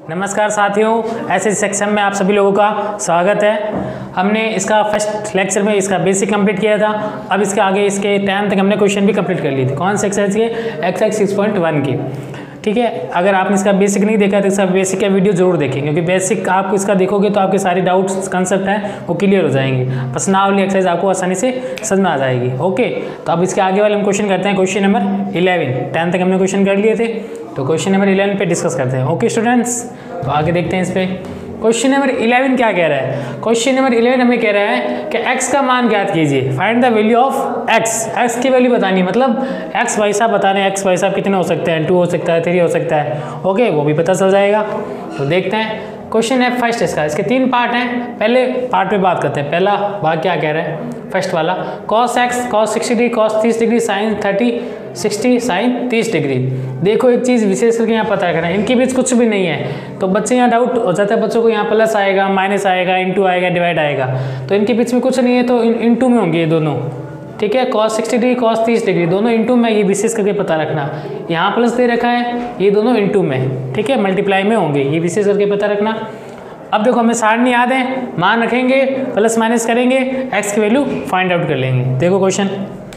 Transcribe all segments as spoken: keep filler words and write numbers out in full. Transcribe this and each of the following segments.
नमस्कार साथियों, ऐसे सेक्शन में आप सभी लोगों का स्वागत है। हमने इसका फर्स्ट लेक्चर में इसका बेसिक कंप्लीट किया था। अब इसके आगे इसके टेन तक हमने क्वेश्चन भी कंप्लीट कर लिए थे। कौन से एक्सरसाइज के? एक्सरसाइज सिक्स पॉइंट वन की। ठीक है, अगर आपने इसका बेसिक नहीं देखा तो इसका बेसिक का वीडियो जरूर देखें, क्योंकि बेसिक आप इसका देखोगे तो आपके सारे डाउट्स कंसेप्ट हैं वो क्लियर हो जाएंगे। प्रश्नावली एक्सरसाइज आपको आसानी से समझ में आ जाएगी। ओके, तो अब इसके आगे वाले हम क्वेश्चन करते हैं। Question number eleven. टेन तक हमने क्वेश्चन कर लिए थे, तो क्वेश्चन नंबर इलेवन पे डिस्कस करते हैं। ओके स्टूडेंट्स, तो आगे देखते हैं इस पे। क्वेश्चन नंबर इलेवन क्या कह रहा है? क्वेश्चन नंबर इलेवन हमें कह रहा है कि x का मान ज्ञात कीजिए। Find the value of x। x की वैल्यू बतानी है, मतलब x भाई साहब बताने हैं x भाई साहब कितने हो सकते हैं, टू हो सकता है, थ्री हो सकता है। ओके, वो भी पता चल जाएगा। तो देखते हैं क्वेश्चन है फर्स्ट इसका। इसके तीन पार्ट हैं, पहले पार्ट पे बात करते हैं। पहला भाग क्या कह रहा है? फर्स्ट वाला, cos x cos sixty degree cos तीस degree sine thirty sixty sine तीस डिग्री। देखो एक चीज़ विशेष करके यहाँ पता करना है, इनके बीच कुछ भी नहीं है। तो बच्चे यहाँ डाउट हो जाता है बच्चों को, यहाँ प्लस आएगा, माइनस आएगा, इंटू आएगा, डिवाइड आएगा, तो इनके बीच में कुछ नहीं है, तो इंटू में होंगे ये दोनों। ठीक है, कॉस सिक्सटी डिग्री कॉस तीस डिग्री दोनों इंटू में, ये विशेष करके पता रखना। यहाँ प्लस दे रखा है, ये दोनों इंटू में, ठीक है, मल्टीप्लाई में होंगे, ये विशेष करके पता रखना। अब देखो हमें सारणी याद है, मान रखेंगे, प्लस माइनस करेंगे, एक्स की वैल्यू फाइंड आउट कर लेंगे। देखो क्वेश्चन,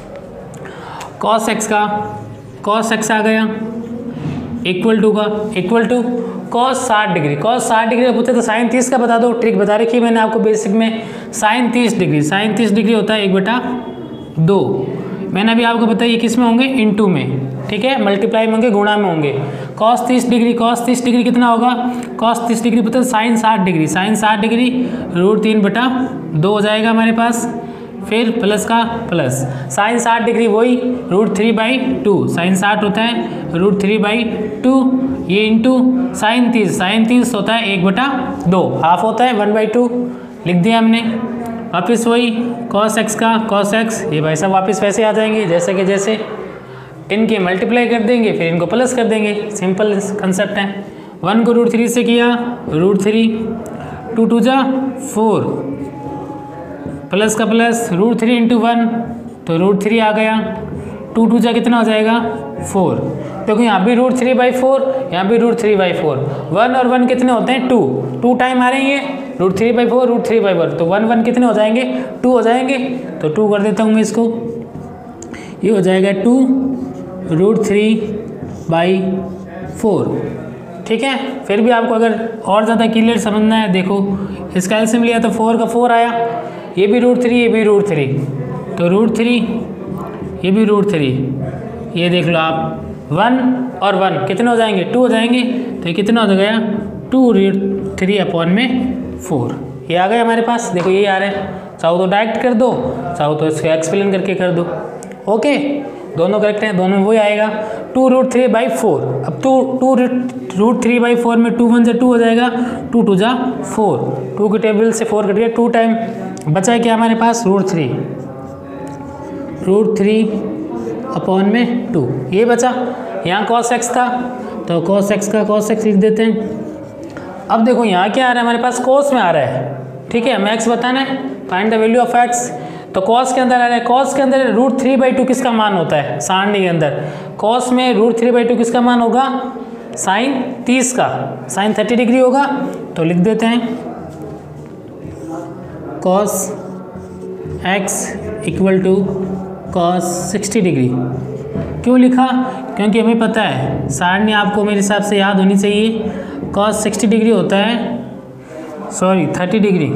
कॉस एक्स का कॉस एक्स आ गया इक्वल टू का इक्वल टू कॉस साठ डिग्री। कॉस साठ डिग्री का पूछे तो साइन तीस का बता दो। ट्रिक बता रखी है मैंने आपको बेसिक में। साइन तीस डिग्री साइन तीस डिग्री होता है एक बटा दो। मैंने अभी आपको बताया ये किस में होंगे? इंटू में। ठीक है, मल्टीप्लाई में होंगे, गुणा में होंगे। कॉस तीस डिग्री कॉस तीस डिग्री कितना होगा? कॉस तीस डिग्री पता है साइन साठ डिग्री साइन साठ डिग्री रूट तीन बटा दो हो जाएगा हमारे पास। फिर प्लस का प्लस, साइन साठ डिग्री वही root three by two, sine साठ होता है रूट थ्री बाई टू, ये इंटू साइन तीस साइन तीस होता है एक बटा दो, हाफ होता है वन बाई टू, लिख दिया हमने। वापस वही कॉस एक्स का कॉस एक्स, ये भाई साहब वापस वैसे आ जाएंगे जैसे कि जैसे, इनके मल्टीप्लाई कर देंगे फिर इनको प्लस कर देंगे। सिंपल कंसेप्ट है। वन को रूट थ्री से किया रूट थ्री, टू टू जा फोर, प्लस का plus root three into one तो रूट थ्री आ गया, टू टू जा कितना हो जाएगा? फोर। देखो यहाँ भी रूट थ्री बाई फोर, यहाँ भी root three by four. One और वन कितने होते हैं? टू। टू टाइम आ रही है root three by four root three by one, तो वन वन कितने हो जाएंगे? टू हो जाएंगे। तो टू कर देता हूँ मैं इसको, ये हो जाएगा two root three by four. ठीक है, फिर भी आपको अगर और ज़्यादा क्लियर समझना है, देखो इसका एलसीएम लिया तो फोर का फोर आया, ये भी रूट थ्री ये भी रूट थ्री, तो रूट थ्री ये भी रूट थ्री, ये देख लो आप, वन और वन कितने हो जाएंगे? टू हो जाएंगे। तो ये कितना हो गया? टू रूट थ्री अपॉन में फोर, ये आ गया हमारे पास। देखो ये आ रहा है, चाहो तो डायरेक्ट कर दो, चाहो तो इसको एक्सप्लेन करके कर दो। ओके, दोनों करेक्ट हैं, दोनों में वही आएगा। Two root three by four, अब two two root three by four में टू वन से टू हो जाएगा, टू टू जा फोर, टू के टेबल से फोर कट गया, टू टाइम बचा है क्या हमारे पास? Root three root three upon में टू, ये बचा। यहाँ कॉस एक्स था तो कॉस एक्स का कॉस एक्स लिख देते हैं। अब देखो यहाँ क्या आ रहा है हमारे पास? कॉस में आ रहा है। ठीक है, हमें एक्स बताना है, find the value of x. तो कॉस के अंदर आ रहा है, कॉस के अंदर रूट थ्री बाई टू किसका मान होता है? सारणी के अंदर कॉस में रूट थ्री बाई टू किसका मान होगा? साइन तीस का, साइन थर्टी डिग्री होगा। तो लिख देते हैं cos x equal to cos sixty degree. क्यों लिखा? क्योंकि हमें पता है सारणी आपको मेरे हिसाब से याद होनी चाहिए। कॉस सिक्सटी डिग्री होता है, sorry thirty degree,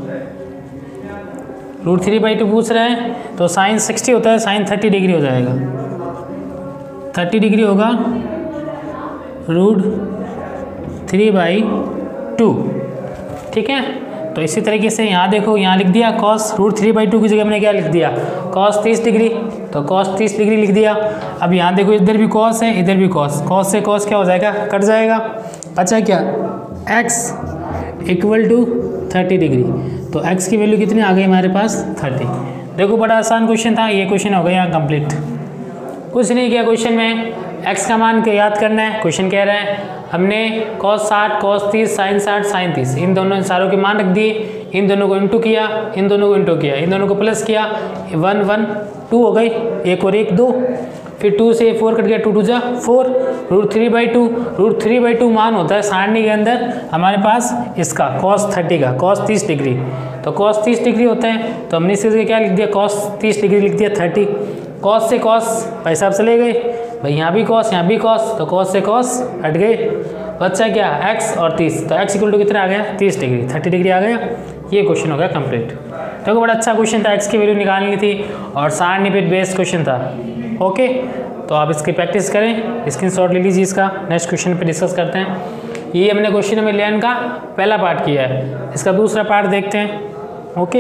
root three by two पूछ रहा है तो साइन सिक्सटी होता है, साइन थर्टी डिग्री हो जाएगा, थर्टी डिग्री होगा रूट थ्री बाई टू। ठीक है, तो इसी तरीके से यहाँ देखो, यहाँ लिख दिया cos root three by two की जगह मैंने क्या लिख दिया? कॉस तीस डिग्री, तो कॉस तीस डिग्री लिख दिया। अब यहाँ देखो इधर भी कॉस है इधर भी कॉस, कॉस से कॉस क्या हो जाएगा? कट जाएगा। अच्छा क्या? X equal to thirty degree, तो x की वैल्यू कितनी आ गई हमारे पास? थर्टी। देखो बड़ा आसान क्वेश्चन था, ये क्वेश्चन हो गया यहाँ कंप्लीट। कुछ नहीं किया क्वेश्चन में, x का मान के याद करना है। क्वेश्चन कह रहा है हमने cos साठ cos तीस साइन साठ साइन तीस इन दोनों सारों के मान रख दिए, इन दोनों को इंटू किया, इन दोनों को इंटू किया, इन दोनों को प्लस किया, वन वन टू हो गई, एक और एक दो। फिर टू से फोर कट गया, टू टू जा four, root three by two, root three by two मान होता है सारणी के अंदर हमारे पास इसका कॉस थर्टी का, कॉस तीस डिग्री, तो कॉस तीस डिग्री होता है, तो हमने इसके क्या लिख दिया, कॉस तीस डिग्री लिख दिया थर्टी, कॉस से कॉस भाई साहब चले गए, भाई यहाँ भी कॉस यहाँ भी कॉस, तो कॉस से कॉस हट गए, बच्चा क्या एक्स और तीस, तो एक्स इक्वल टू कितना आ गया, तीस डिग्री, थर्टी डिग्री आ गया। ये क्वेश्चन हो गया कंप्लीट। देखो बड़ा अच्छा क्वेश्चन था, एक्स की वैल्यू निकालनी थी और सारणी पे बेस्ड क्वेश्चन था। ओके, तो आप इसकी प्रैक्टिस करें, स्क्रीनशॉट ले लीजिए इसका। नेक्स्ट क्वेश्चन पे डिस्कस करते हैं। ये हमने क्वेश्चन नंबर इलेवन का पहला पार्ट किया है, इसका दूसरा पार्ट देखते हैं। ओके,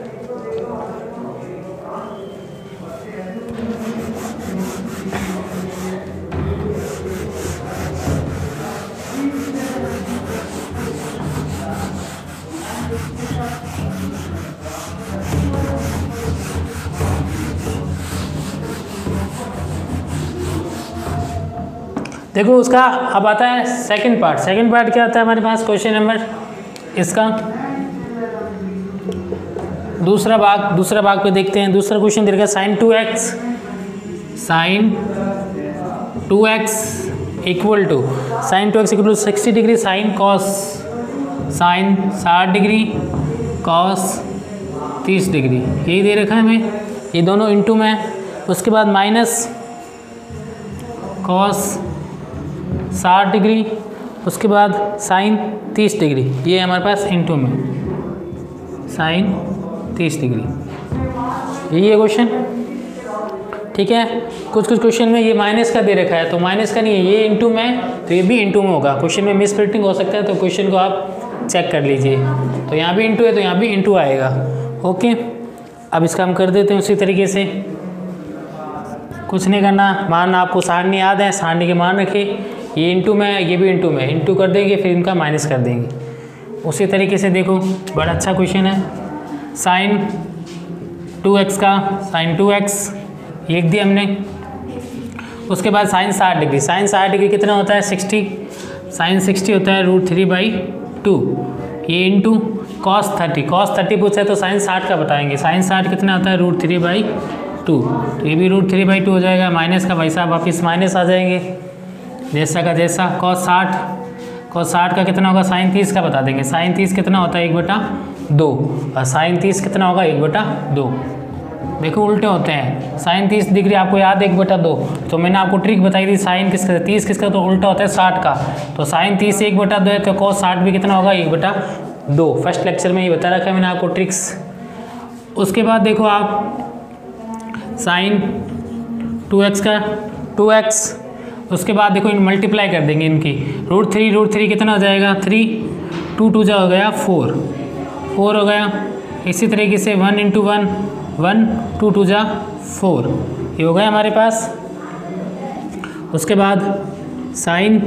देखो उसका अब आता है सेकंड पार्ट। सेकंड पार्ट क्या आता है हमारे पास, क्वेश्चन नंबर इसका दूसरा भाग, दूसरा भाग पे देखते हैं। दूसरा क्वेश्चन दे रखा sine two x, sine two x equal to sine two x equal to sixty degree sine cos, sine साठ डिग्री कॉस तीस डिग्री, यही दे रखा है हमें, ये दोनों इंटू में। उसके बाद माइनस कॉस साठ डिग्री, उसके बाद साइन तीस डिग्री, ये हमारे पास इंटू में साइन तीस डिग्री, यही है क्वेश्चन। ठीक है, कुछ कुछ क्वेश्चन में ये माइनस का दे रखा है, तो माइनस का नहीं है, ये इंटू में, तो ये भी इंटू में होगा। क्वेश्चन में मिस प्रिंटिंग हो सकता है, तो क्वेश्चन को आप चेक कर लीजिए। तो यहाँ भी इंटू है, तो यहाँ भी इंटू आएगा। ओके, अब इसका हम कर देते हैं उसी तरीके से, कुछ नहीं करना। मान आपको सारणी याद है, सारणी के मान रखिए, ये इंटू में, ये भी इंटू में, इंटू कर देंगे, फिर इनका माइनस कर देंगे। उसी तरीके से देखो, बड़ा अच्छा क्वेश्चन है। साइन टू एक्स का साइन टू एक्स लिख दिया हमने। उसके बाद साइन साठ डिग्री, साइन साठ डिग्री कितना होता है, सिक्सटी, साइन सिक्सटी होता है रूट थ्री बाई टू, ये into cos thirty, cos thirty पूछा है तो साइन साठ का बताएंगे, साइन साठ कितना होता है रूट थ्री बाई टू, तो ये भी रूट थ्री बाई टू हो जाएगा। माइनस का भाई साहब वापिस माइनस आ जाएंगे, जैसा का जैसा। कॉस साठ, कॉस साठ का कितना होगा, साइन तीस का बता देंगे, साइन तीस कितना होता है एक बटा दो, और साइन तीस कितना होगा एक बटा दो। देखो उल्टे होते हैं, साइन तीस डिग्री आपको याद है एक बटा दो, तो मैंने आपको ट्रिक बताई थी, साइन किसका तीस किसका, तो उल्टा होता है साठ का, तो साइन तीस एक बटा दो है, तो कॉस साठ भी कितना होगा एक बटा दो। फर्स्ट लेक्चर में ये बता रखा है मैंने आपको ट्रिक्स। उसके बाद देखो आप साइन टू एक्स का टू एक्स, उसके बाद देखो इन मल्टीप्लाई कर देंगे इनकी, रूट थ्री रूट थ्री कितना हो जाएगा थ्री, टू टू जा हो गया फोर, फोर हो गया। इसी तरीके से one into one one, two two जा फोर, ये हो गया हमारे पास। उसके बाद sine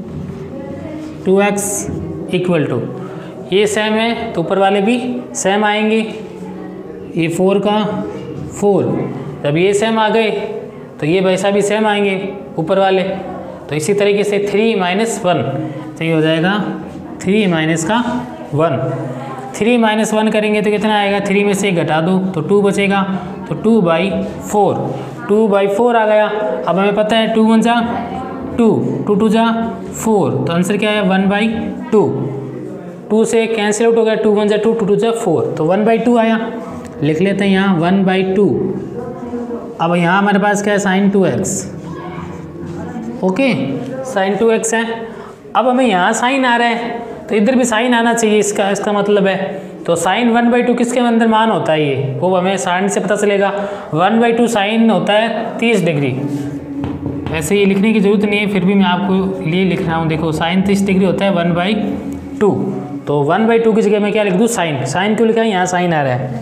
two x equal to, ये सेम है तो ऊपर वाले भी सेम आएंगे, ये फोर का फोर, जब ये सेम आ गए तो ये वैसा भी सेम आएंगे ऊपर वाले। तो इसी तरीके से थ्री माइनस वन, तो ये हो जाएगा थ्री माइनस का वन, थ्री माइनस वन करेंगे तो कितना आएगा, थ्री में से घटा दो तो टू बचेगा, तो two by four, two by four आ गया। अब हमें पता है टू वन जा टू, टू टू जा फोर, तो आंसर क्या है वन बाई टू, टू से कैंसिल आउट हो गया, टू वन जा टू, टू टू जा फोर, तो वन बाई टू आया। लिख लेते हैं यहाँ वन बाई टू। अब यहाँ हमारे पास क्या है, sine two x, okay sine two x है। अब हमें यहाँ साइन आ रहा है तो इधर भी साइन आना चाहिए, इसका इसका मतलब है, तो साइन वन बाई टू किसके अंदर मान होता है, ये वो हमें साइन से पता चलेगा। वन बाई टू साइन होता है तीस डिग्री, ऐसे ये लिखने की जरूरत नहीं है, फिर भी मैं आपको लिए लिख रहा हूँ। देखो साइन तीस डिग्री होता है वन बाई टू, तो वन बाई टू की जगह मैं क्या लिख दूँ, साइन, साइन क्यों लिखा है, यहाँ साइन आ रहा है।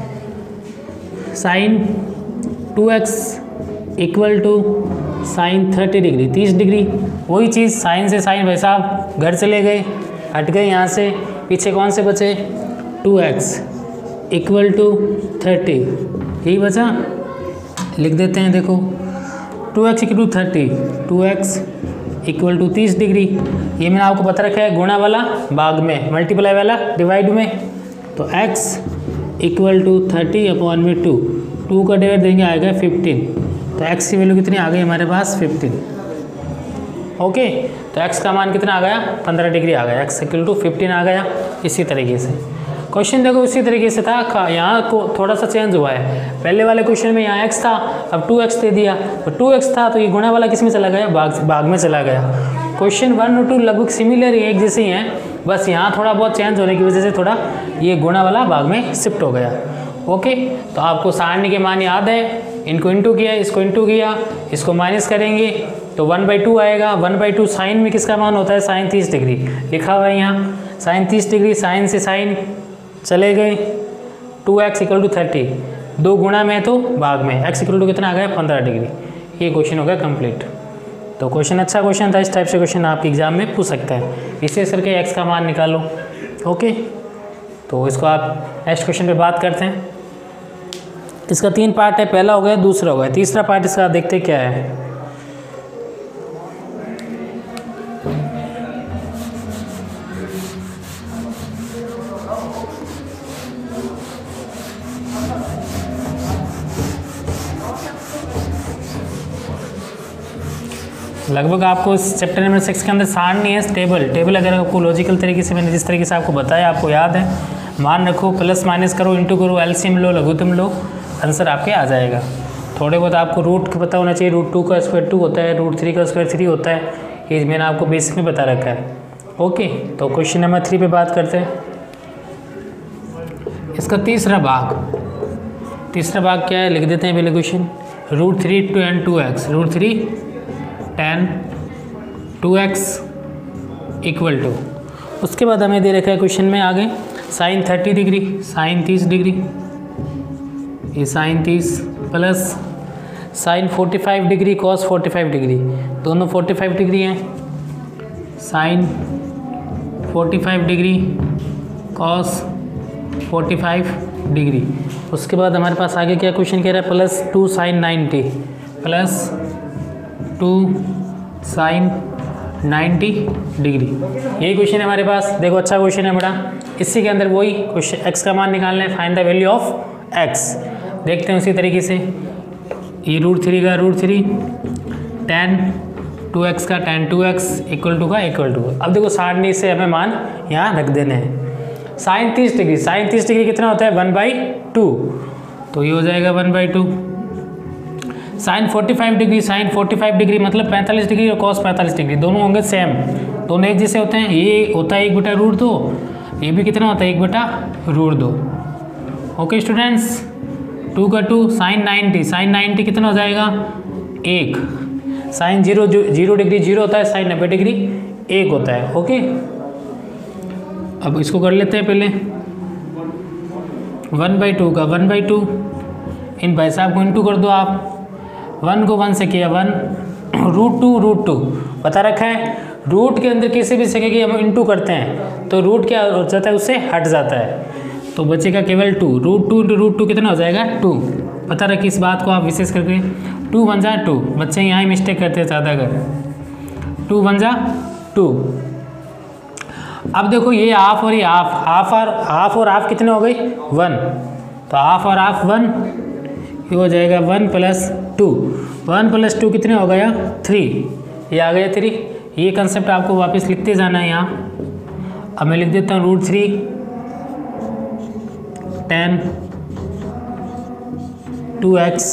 Sine two x equal to sine thirty degree, तीस डिग्री, वही चीज़, साइन से साइन भाई साहब घर चले गए, हट गए यहाँ से, पीछे कौन से बचे, two x equal to thirty, यही बचा, लिख देते हैं। देखो two x equal to thirty, two x equal to तीस डिग्री, ये मैंने आपको बता रखा है गुणा वाला भाग में, मल्टीप्लाई वाला डिवाइड में, तो x equal to thirty upon में टू, टू का डिवाइड देंगे आएगा फिफ्टीन, तो एक्स की वैल्यू कितनी आ गई हमारे पास फिफ्टीन। ओके, तो एक्स का मान कितना आ गया पंद्रह डिग्री आ गया, एक्स इक्वल टू फिफ्टीन आ गया। इसी तरीके से क्वेश्चन देखो इसी तरीके से था, यहाँ को थोड़ा सा चेंज हुआ है। पहले वाले क्वेश्चन में यहाँ x था, अब टू एक्स दे दिया, तो टू एक्स था तो ये गुणा वाला किस में चला गया, भाग भाग में चला गया। क्वेश्चन वन और टू लगभग सिमिलर एक जैसे ही हैं, बस यहाँ थोड़ा बहुत चेंज होने की वजह से थोड़ा ये गुणा वाला भाग में शिफ्ट हो गया। ओके, तो आपको सारणी के मान याद है, इनको इंटू किया, इसको इंटू किया, इसको माइनस करेंगे तो वन बाई टू आएगा। वन बाई टू साइन में किसका मान होता है, साइन तीस डिग्री लिखा हुआ है यहाँ, साइन तीस डिग्री, साइन से साइन चले गए, two x equal to thirty, दो गुणा में तो भाग में, एक्स इक्वल टू कितना आ गया पंद्रह डिग्री। ये क्वेश्चन हो गया कंप्लीट। तो क्वेश्चन अच्छा क्वेश्चन था, इस टाइप से क्वेश्चन आपके एग्जाम में पूछ सकता है। विशेष करके एक्स का मान निकालो। ओके, तो इसको आप नेक्स्ट क्वेश्चन पे बात करते हैं। इसका तीन पार्ट है, पहला हो गया, दूसरा हो गया, तीसरा पार्ट इसका देखते क्या है। लगभग आपको इस चैप्टर नंबर सिक्स के अंदर सारणी है, टेबल टेबल अगर आपको लॉजिकल तरीके से मैंने जिस तरीके से आपको बताया आपको याद है, मान रखो, प्लस माइनस करो, इंटू करो, एलसीएम लो, लघुत्तम लो, आंसर आपके आ जाएगा। थोड़े बहुत आपको रूट का पता होना चाहिए, रूट टू का स्क्वायर टू होता है, रूट थ्री का स्क्वायर थ्री होता है, ये मैंने आपको बेसिक में बता रखा है। ओके, तो क्वेश्चन नंबर थ्री पे बात करते हैं। इसका तीसरा भाग, तीसरा भाग क्या है लिख देते हैं पहले question, root three tan two x, root three tan two x equal to, उसके बाद हमें दे रखा है क्वेश्चन में आगे साइन थर्टी डिग्री, साइन तीस डिग्री, ये साइन तीस plus sine forty five degree, cos forty five degree, दोनों फोर्टी फाइव डिग्री हैं, sine forty five degree cos forty five degree. उसके बाद हमारे पास आगे क्या क्वेश्चन कह रहा है, plus two sine ninety, plus two sine ninety degree, यही क्वेश्चन है हमारे पास। देखो अच्छा क्वेश्चन है बड़ा, इसी के अंदर वही क्वेश्चन एक्स का मान निकालना है, find the value of x. देखते हैं उसी तरीके से, ये रूट थ्री का root three, tan two x का tan two x equal to का इक्वल टू। अब देखो सारणी से हमें मान यहाँ रख देने हैं। साइन तीस डिग्री, साइन तीस डिग्री कितना होता है वन बाई टू, तो ये हो जाएगा one by two. Sine forty five degree, sine forty five degree मतलब पैंतालीस डिग्री और कॉस पैंतालीस डिग्री, दोनों होंगे सेम, दोनों एक जैसे होते हैं। ये होता है एक बटा रूट दो, ये भी कितना होता है एक बटा रूट दो। ओके स्टूडेंट्स, टू का two, sine ninety, sine ninety कितना हो जाएगा एक, sine zero zero degree zero होता है, साइन नब्बे डिग्री एक होता है। ओके, अब इसको कर लेते हैं पहले, वन बाई टू का वन बाई टू, इन भाई साहब को इंटू कर दो आप, वन को वन से किया one, root two root two बता रखा है, रूट के अंदर किसी भी जगह की हम इंटू करते हैं तो रूट क्या हो जाता है, उससे हट जाता है, तो बचेगा केवल two, root two into root two कितना हो जाएगा टू। पता रखिए इस बात को आप विशेष करके, टू वन जा टू, बच्चे यहाँ ही मिस्टेक करते हैं ज़्यादा कर, टू वन जा टू। अब देखो ये हाफ और ये हाफ, हाफ और हाफ और हाफ कितने हो गई वन, तो हाफ और हाफ वन, ये हो जाएगा one plus two, one plus two कितने हो गया थ्री, ये आ गया थ्री। ये कंसेप्ट आपको वापस लिखते जाना है यहाँ। अब मैं लिख देता हूँ root three tan two x,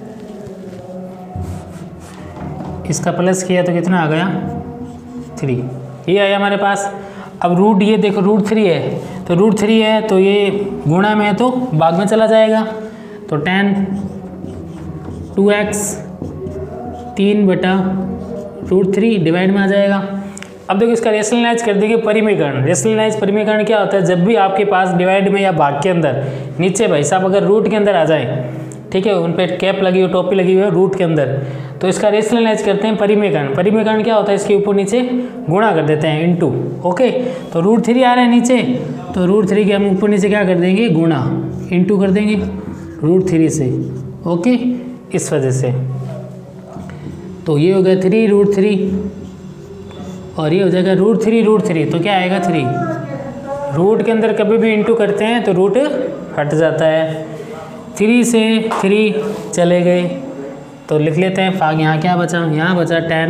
इसका प्लस किया तो कितना आ गया थ्री, ये आया हमारे पास। अब रूट ये देखो रूट थ्री है, तो रूट थ्री है तो ये गुणा में है तो भाग में चला जाएगा, तो टेन टू एक्स तीन बटा रूट थ्री डिवाइड में आ जाएगा। अब देखो इसका रेशनलाइज कर देंगे परिमीकरण। रेशनलाइज परिमीकरण क्या होता है, जब भी आपके पास डिवाइड में या भाग के अंदर नीचे भाई साहब अगर रूट के अंदर आ जाए, ठीक है, उन पर कैप लगी हुई टोपी लगी हुई है रूट के अंदर, तो इसका रेशनलाइज करते हैं परिमीकरण। परिमीकरण क्या होता है, इसके ऊपर नीचे गुणा कर देते हैं इनटू। ओके, तो रूट थ्री आ रहा है नीचे, तो रूट थ्री के हम ऊपर नीचे क्या कर देंगे गुणा, इनटू कर देंगे रूट थ्री से। ओके, इस वजह से तो ये हो गया थ्री रूट थ्री, और ये हो जाएगा रूट थ्री रूट थ्री, तो क्या आएगा थ्री। रूट के अंदर कभी भी इंटू करते हैं तो रूट हट जाता है, थ्री से थ्री चले गए, तो लिख लेते हैं भाग, यहाँ क्या बचा, यहाँ बचा टेन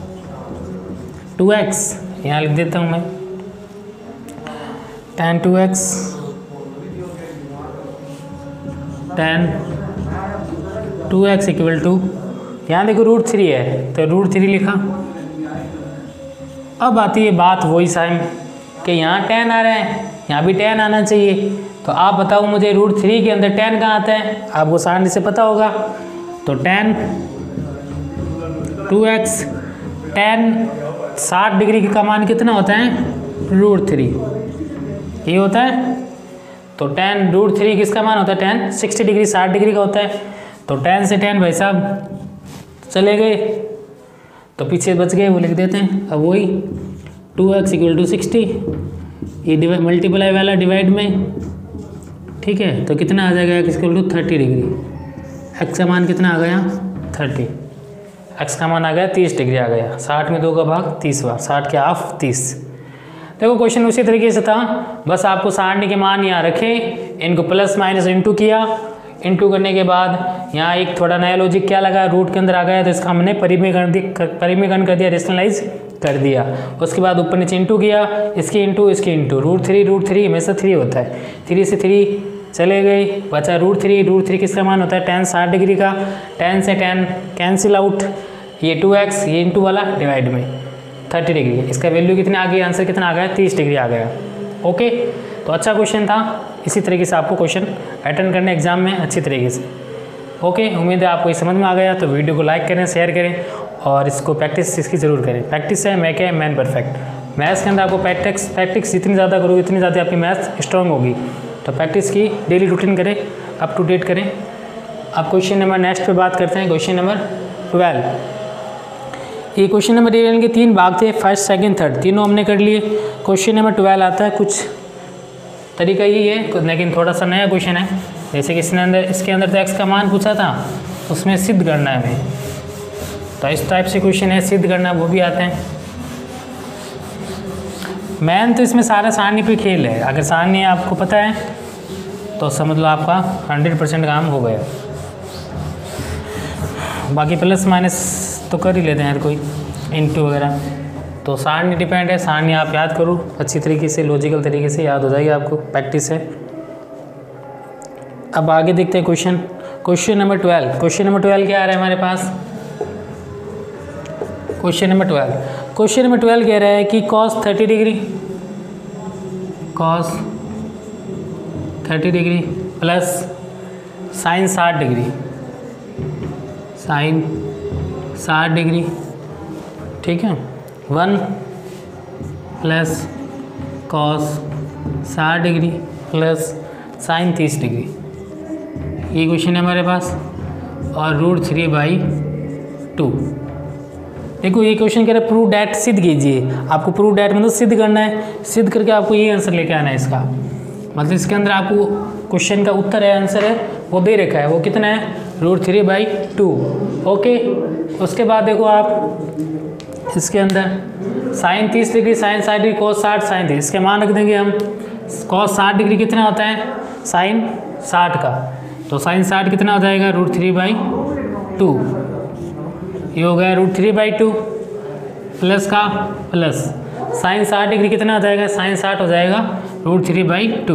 टू एक्स, यहाँ लिख देता हूँ मैं tan two x, tan two x equal to, यहाँ देखो रूट थ्री है तो रूट थ्री लिखा। अब आती है बात वही साइन कि यहाँ टेन आ रहा है, यहाँ भी टेन आना चाहिए। तो आप बताओ मुझे रूट थ्री के अंदर टेन कहाँ आता है, आपको आसानी से पता होगा। तो टेन टू एक्स, टेन साठ डिग्री का मान कितना होता है, रूट थ्री, ये होता है। तो टेन रूट थ्री किसका मान होता है, टेन सिक्सटी डिग्री, साठ डिग्री का होता है। तो टेन से टेन भाई साहब चले गए तो पीछे बच गए, वो लिख देते हैं। अब वही two x equal to sixty, ये डिवाइड मल्टीप्लाई वाला डिवाइड में, ठीक है। तो कितना आ जाएगा, x equal to thirty degree, x का मान कितना आ गया थर्टी, एक्स का मान आ गया तीस डिग्री आ गया। साठ में दो का भाग तीस बार, साठ के हाफ तीस। देखो क्वेश्चन उसी तरीके से था, बस आपको सारणी के मान यहाँ रखे, इनको प्लस माइनस इंटू किया, इंटू करने के बाद यहाँ एक थोड़ा नया लॉजिक क्या लगा, रूट के अंदर आ गया तो इसका हमने परिमीकरण परिमीकरण कर दिया, रेशनलाइज कर दिया। उसके बाद ऊपर नीचे इंटू किया, इसकी इंटू इसकी into, root three root three हमेशा थ्री होता है, थ्री से थ्री चले गए, बचा रूट थ्री। रूट थ्री किसका मान होता है, टेन साठ डिग्री का, टेन से टेन कैंसिल आउट, ये टू एक्स, ये इंटू वाला डिवाइड में थर्टी डिग्री, इसका वैल्यू कितने आ गई, आंसर कितना आ गया, तीस डिग्री आ गया। ओके, तो अच्छा क्वेश्चन था। इसी तरीके से आपको क्वेश्चन अटेंड करने एग्जाम में अच्छी तरीके से। ओके, उम्मीद है आपको ये समझ में आ गया। तो वीडियो को लाइक करें, शेयर करें और इसको प्रैक्टिस इसकी ज़रूर करें। प्रैक्टिस है मैक है मैन परफेक्ट। मैथ्स के अंदर आपको प्रैक्टिस प्रैक्टिस जितनी ज़्यादा करोगे इतनी ज़्यादा आपकी मैथ्स स्ट्रॉन्ग होगी। तो प्रैक्टिस की डेली रूटीन करें, अप टू डेट करें। अब क्वेश्चन नंबर नेक्स्ट पे बात करते हैं, क्वेश्चन नंबर ट्वेल्व। ये क्वेश्चन नंबर ट्वेल्व के तीन भाग थे, फर्स्ट सेकंड थर्ड, तीनों हमने कर लिए। क्वेश्चन नंबर ट्वेल्व आता है, कुछ तरीका यही है लेकिन थोड़ा सा नया क्वेश्चन है। जैसे कि इसने अंदर इसके अंदर तो एक्स का मान पूछा था, उसमें सिद्ध करना है हमें। तो इस टाइप से क्वेश्चन है, सिद्ध करना वो भी आते हैं। मैन तो इसमें सारा सारणी पे खेल है, अगर सारणी आपको पता है तो समझ लो आपका हंड्रेड परसेंट काम हो गया। बाकी प्लस माइनस तो कर ही लेते हैं हर कोई, इंटू वगैरह। तो सारणी डिपेंड है, सारणी आप याद करो अच्छी तरीके से, लॉजिकल तरीके से याद हो जाएगी आपको, प्रैक्टिस है। अब आगे देखते हैं question, question number twelve. Question number twelve क्या आ रहा है हमारे पास, question number twelve question number twelve कह रहा है कि cos thirty degree cos thirty degree plus sine साठ डिग्री साइन साठ डिग्री, ठीक है, वन प्लस कॉस साठ डिग्री प्लस साइन तीस डिग्री, ये क्वेश्चन है हमारे पास। और रूट थ्री बाई टू। देखो ये क्वेश्चन कह रहा है प्रूव डैट, सिद्ध कीजिए। आपको प्रूव डैट मतलब सिद्ध करना है, सिद्ध करके आपको ये आंसर लेके आना है इसका। मतलब इसके अंदर आपको क्वेश्चन का उत्तर है, आंसर है वो दे रखा है, वो कितना है, root three by two. Okay, उसके बाद देखो आप इसके अंदर साइन तीस डिग्री, साइन साठ डिग्री, कॉस साठ, साइन तीस, इसके मान रख देंगे हम। कॉस साठ डिग्री कितना होता है, साइन साठ का, तो साइन साठ कितना हो जाएगा, रूट थ्री बाई टू। ये हो गया root three by two plus का प्लस साइन साठ डिग्री कितना हो जाएगा, साइन साठ हो जाएगा रूट थ्री बाई टू।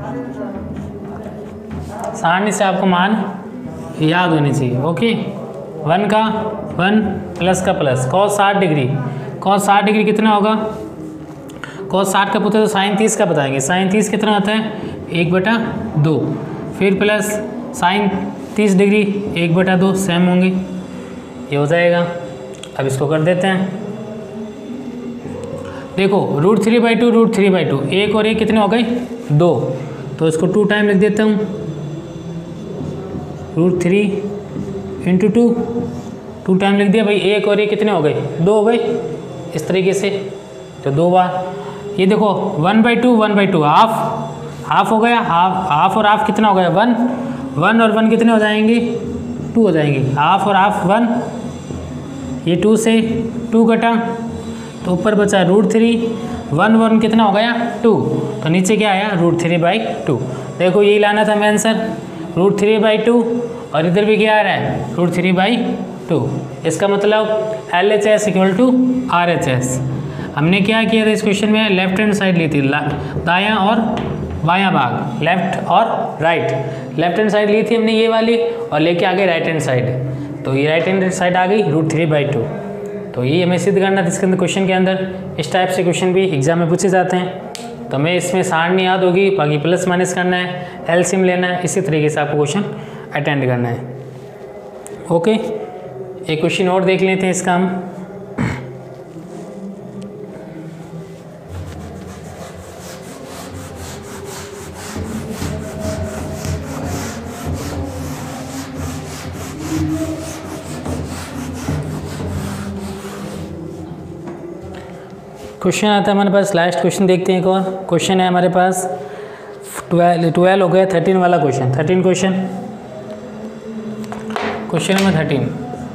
सारणी से आपको मान याद होनी चाहिए। ओके, वन का वन प्लस का प्लस, कॉस साठ डिग्री, कॉस साठ डिग्री कितना होगा, कॉस साठ का पूछे तो साइन तीस का बताएंगे, साइन तीस कितना होता है, एक बटा दो, फिर प्लस साइन तीस डिग्री एक बटा दो, सेम होंगे, ये हो जाएगा। अब इसको कर देते हैं, देखो root three by two root three by two, एक और एक कितने हो गए, दो, तो इसको टू टाइम लिख देता हूँ, root three into two, two time लिख दिया भाई, एक और एक कितने हो गए, दो हो गए, इस तरीके से, तो दो बार। ये देखो one by two one by two, half half हो गया, हाफ हाफ और हाफ कितना हो गया, वन, वन और वन कितने हो जाएंगे, टू हो जाएंगे, हाफ और हाफ वन, ये टू से टू कटा तो ऊपर बचा रूट थ्री, वन वन कितना हो गया, टू, तो नीचे क्या आया, रूट थ्री बाई टू। देखो यही लाना था मैं answer, root three by two, और इधर भी क्या आ रहा है, रूट थ्री बाई टू। इसका मतलब L H S equal to R H S. हमने क्या किया था इस क्वेश्चन में, लेफ्ट हैंड साइड ली थी, दायां और बायां भाग, लेफ्ट और राइट। लेफ्ट हैंड साइड ली थी हमने ये वाली और लेके आ गए राइट हैंड साइड, तो ये राइट हैंड साइड आ गई रूट थ्री बाई टू। तो ये हमें सिद्ध करना था इसके अंदर क्वेश्चन के अंदर। इस टाइप से क्वेश्चन भी एग्जाम में पूछे जाते हैं। तो हमें इसमें सारणी याद होगी, बाकी प्लस माइनस करना है, एलसीएम लेना है, इसी तरीके से आपको क्वेश्चन अटेंड करना है। ओके, एक क्वेश्चन और देख लेते हैं इसका हम। क्वेश्चन आता है हमारे पास, लास्ट क्वेश्चन देखते हैं एक और। क्वेश्चन है हमारे पास ट्वेल्व ट्वेल्व हो गया, थर्टीन वाला question, thirteen question, question number thirteen.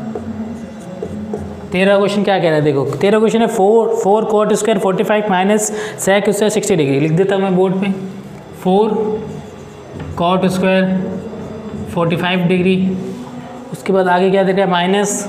तेरह क्वेश्चन क्या कह रहा है देखो, तेरह क्वेश्चन है four four cot square forty five minus sec square sixty degree. लिख देता हूँ मैं बोर्ड पे, four cot square forty five degree, उसके बाद आगे क्या दे रहा है minus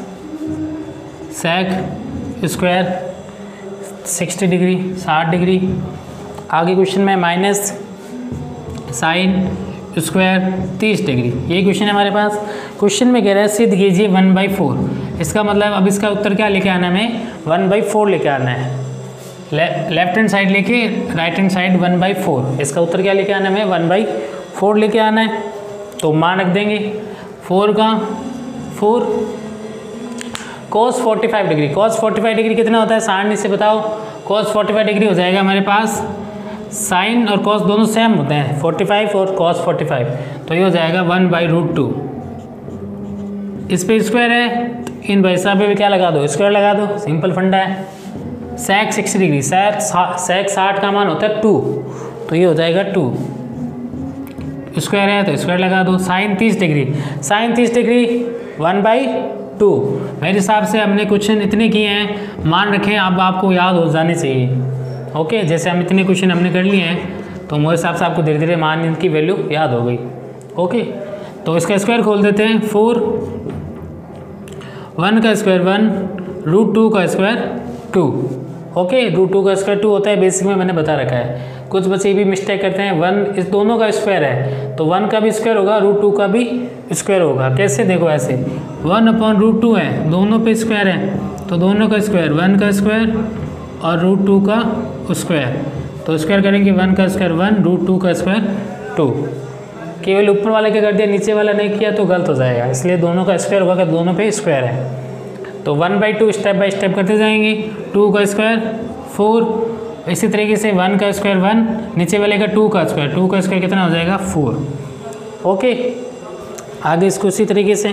sec square sixty degree साठ डिग्री। आगे क्वेश्चन में माइनस साइन स्क्वायर तीस डिग्री। ये क्वेश्चन है हमारे पास। क्वेश्चन में कह रहा है सिद्ध कीजिए वन बाई फोर। इसका मतलब अब इसका उत्तर क्या लेके आना है, हमें वन बाई फोर लेके आना है। ले, लेफ्ट हैंड साइड लेके right hand side one by four, इसका उत्तर क्या लेके आना है, हमें वन बाई फोर लेके आना है। तो मान रख देंगे फोर का four cos forty five degree, cos forty five degree कितना होता है सारणी से बताओ। cos फोर्टी फाइव डिग्री हो जाएगा हमारे पास, साइन और cos दोनों सेम होते हैं, फोर्टी फाइव और cos फोर्टी फाइव, तो ये हो जाएगा वन बाई रूट टू। इस पे स्क्वायर है, इन भाई साहब पे भी क्या लगा दो, स्क्वायर लगा दो, सिंपल फंडा है। सेक सिक्सटी डिग्री, सेक सेक साठ का मान होता है टू, तो ये हो जाएगा टू। स्क्वायर है तो स्क्वायर लगा दो। साइन तीस डिग्री, साइन तीस डिग्री वन बाई टू। मेरे हिसाब से हमने क्वेश्चन इतने किए हैं, मान रखें अब आपको याद हो जाने चाहिए। ओके, जैसे हम इतने क्वेश्चन हमने कर लिए हैं तो मेरे हिसाब से आपको धीरे धीरे मान की वैल्यू याद हो गई। ओके, तो इसका स्क्वायर खोल देते हैं, फोर वन का स्क्वायर वन, रूट टू का square two. Okay, root two का स्क्वायर टू होता है, बेसिक में मैंने बता रखा है। कुछ बच्चे भी मिस्टेक करते हैं, वन इस दोनों का स्क्वायर है तो वन का भी स्क्वायर होगा, रूट टू का भी स्क्वायर होगा। कैसे देखो, ऐसे वन अपॉन रूट टू है, दोनों पे स्क्वायर है तो दोनों का स्क्वायर, वन का स्क्वायर और रूट टू का स्क्वायर, तो स्क्वायर करेंगे वन का स्क्वायर वन, रूट टू का स्क्वायर टू। केवल ऊपर वाले के कर दिया, नीचे वाला नहीं किया तो गलत हो जाएगा, इसलिए दोनों का स्क्वायर होगा कि दोनों पे स्क्वायर है। तो one by two step by step करते जाएंगे, टू का स्क्वायर फोर, इसी तरीके से वन का स्क्वायर वन, नीचे वाले का टू का स्क्वायर, टू का स्क्वायर कितना हो जाएगा फोर। ओके, आगे इसको उसी तरीके से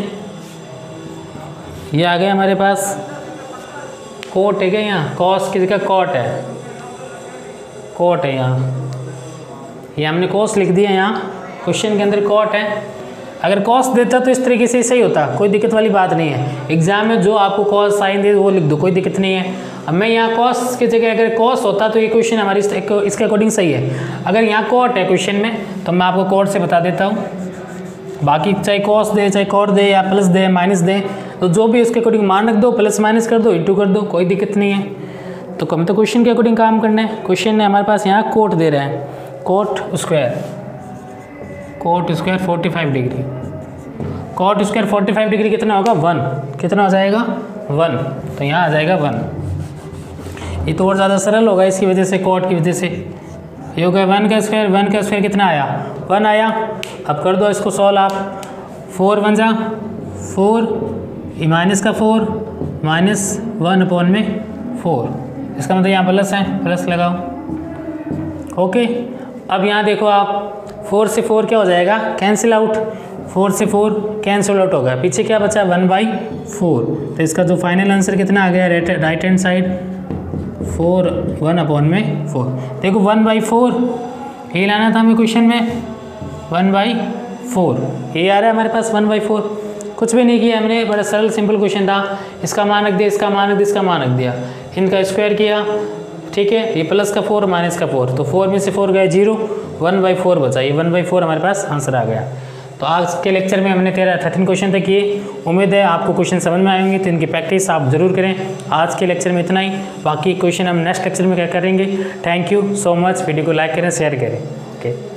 ये आ गया हमारे पास कोट है क्या, यहाँ कॉस की जगह कॉट है, कोट है यहाँ, ये हमने कॉस लिख दिया, यहाँ क्वेश्चन के अंदर कॉट है। अगर कॉस देता तो इस तरीके से सही होता, कोई दिक्कत वाली बात नहीं है। एग्जाम में जो आपको कॉस साइन दे वो लिख दो, कोई दिक्कत नहीं है। अब मैं यहाँ कॉस की जगह अगर कॉस होता तो ये क्वेश्चन हमारी इसके अकॉर्डिंग सही है। अगर यहाँ कॉट है क्वेश्चन में तो मैं आपको कॉट से बता देता हूँ, बाकी चाहे कॉस दे चाहे कॉट दे या प्लस दे माइनस दे, तो जो भी उसके अकॉर्डिंग मान रख दो, प्लस माइनस कर दो, इंटू कर दो, कोई दिक्कत नहीं है। तो कम तो क्वेश्चन के अकॉर्डिंग काम करना है। क्वेश्चन ने हमारे पास यहाँ कोट दे रहा है, cot square, cot square forty five degree, cot square forty five degree कितना होगा वन, कितना हो जाएगा वन, तो यहाँ आ जाएगा वन। ये तो और ज़्यादा सरल होगा इसकी वजह से, कोट की वजह से। ये हो गया वन का स्क्वायर, वन का स्क्वायर कितना आया वन आया। अब कर दो इसको सॉल्व आप, फोर वन जा फोर, माइनस का फोर, माइनस वन अपॉन में फोर, इसका मतलब यहाँ प्लस है, प्लस लगाओ। ओके, अब यहाँ देखो आप, फोर से फोर क्या हो जाएगा कैंसिल आउट, फोर से फोर कैंसिल आउट हो गया, पीछे क्या बचा वन बाई फोर। तो इसका जो फाइनल आंसर कितना आ गया right hand side, four one upon में फोर। देखो वन बाई फोर ये लाना था हमें क्वेश्चन में, वन बाई फोर ये आ रहा है हमारे पास वन बाई फोर। कुछ भी नहीं किया हमने, बड़ा सरल सिंपल क्वेश्चन था। इसका मान रख दिया, इसका मान रख दिया, इसका मान रख दिया, इनका स्क्वायर किया, ठीक है। ये प्लस का फोर माइनस का फोर, तो फोर में से फोर गए जीरो, वन बाई फोर बचा, ये वन बाई फोर हमारे पास आंसर आ गया। तो आज के लेक्चर में हमने तेरह थर्टीन क्वेश्चन तक किए। उम्मीद है आपको क्वेश्चन समझ में आएंगे, तो इनकी प्रैक्टिस आप ज़रूर करें। आज के लेक्चर में इतना ही, बाकी क्वेश्चन हम नेक्स्ट लेक्चर में क्या करेंगे। Thank you so much. Video को लाइक करें, शेयर करें। ओके।